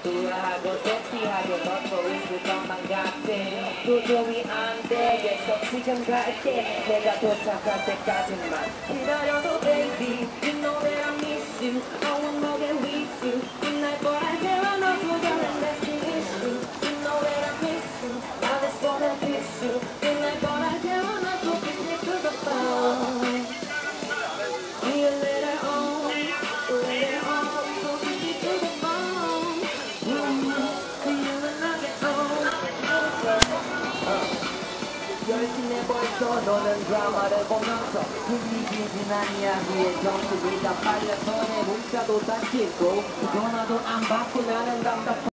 우아하고 섹시하게 걷고 있을 것만 같아. 도저히 안 되겠어. 지금 갈게. 내가 도착할 때까지만 기다려도 baby, you know that I miss you. I want more than with you. Tonight but I care enough for you, and that's the issue. You know that I miss you. I just wanna kiss you. Tonight but I care enough for you to the phone. See you later on, later on. So kiss me to the phone. See you when I get home. 열심히 벌써 너는 드라마를 보면서 분위기진 아니야. 위에 정수기가 빨려서 내 문자도 다 찍고 전화도 안 받고 나는 답답해.